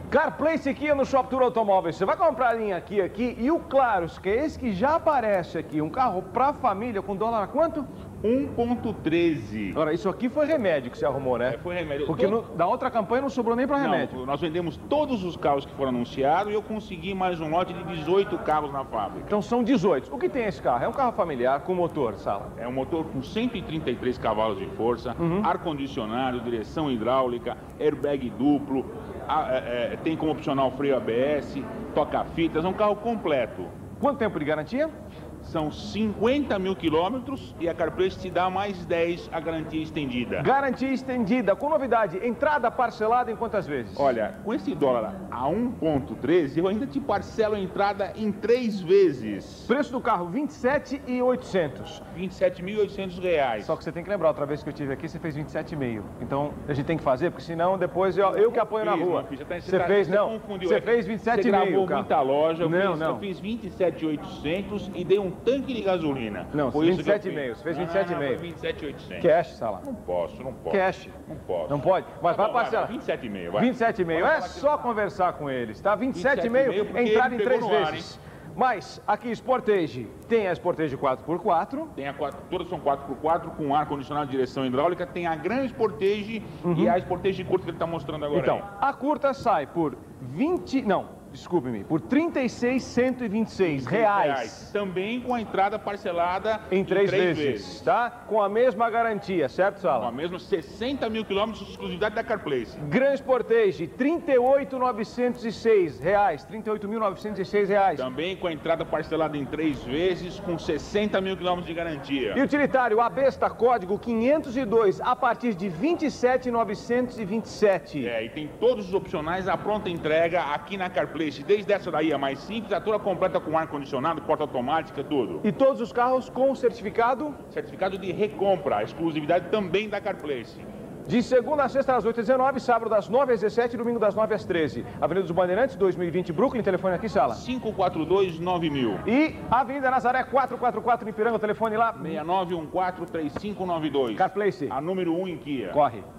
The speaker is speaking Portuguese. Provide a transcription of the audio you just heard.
CarPlace Kia no Shop Tour Automóveis. Você vai comprar a linha Kia aqui e o Claros, que é esse que já aparece aqui. Um carro pra família com dólar a quanto? 1,13. Agora, isso aqui foi remédio que você arrumou, né? Foi remédio. Porque da outra campanha não sobrou nem pra remédio. Não, nós vendemos todos os carros que foram anunciados e eu consegui mais um lote de 18 carros na fábrica. Então são 18. O que tem esse carro? É um carro familiar com motor, Sala? É um motor com 133 cavalos de força, ar-condicionado, direção hidráulica, airbag duplo, tem como opcional freio ABS, toca-fitas, é um carro completo. Quanto tempo de garantia? São 50 mil quilômetros e a CarPlace te dá mais 10 a garantia estendida. Garantia estendida, com novidade, entrada parcelada em quantas vezes? Olha, com esse dólar a 1,13, eu ainda te parcelo a entrada em 3 vezes. Preço do carro, 27.800. R$ 27.800. Só que você tem que lembrar, outra vez que eu estive aqui, você fez 27,5. Então, a gente tem que fazer, porque senão depois eu que apoio na rua. Você fez, não? Você fez 27,5. Você gravou muita loja, eu fiz 27.800 e dei um tanque de gasolina. Não, 27,5. Você fez 27,5. 27.800. Cash, Sala. Não posso. Cash. Não posso. Não pode? Mas vai parcelar. 27,5, vai. 27,5. É só conversar com eles, tá? 27,5, entrada em 3 vezes. Mas aqui, Sportage, tem a Sportage 4x4. Todas são 4x4 com ar-condicionado, direção hidráulica. Tem a Gran Sportage e a Sportage curta que ele está mostrando agora. Então, aí. a curta sai por por R$ 36.126 reais. Também com a entrada parcelada em 3 vezes, tá? Com a mesma garantia, certo, Sala? Com a mesma 60 mil quilômetros de exclusividade da CarPlace. Gran Sportage, R$ 38.906 reais. R$ 38.906 reais. Também com a entrada parcelada em 3 vezes, com 60 mil quilômetros de garantia. E utilitário, a besta código 502, a partir de 27.927. E tem todos os opcionais à pronta entrega aqui na CarPlace, desde essa daí, a mais simples, a toda completa com ar-condicionado, porta automática, tudo. E todos os carros com certificado? Certificado de recompra, exclusividade também da CarPlace. De segunda a sexta, às 8h19, sábado das 9 às 17 e domingo das 9 às 13. Avenida dos Bandeirantes, 2020, Brooklyn, telefone aqui, Sala? 542-9000. E Avenida Nazaré, 444, em Ipiranga, o telefone lá? 6914-3592. CarPlace. A número 1 em Kia. Corre.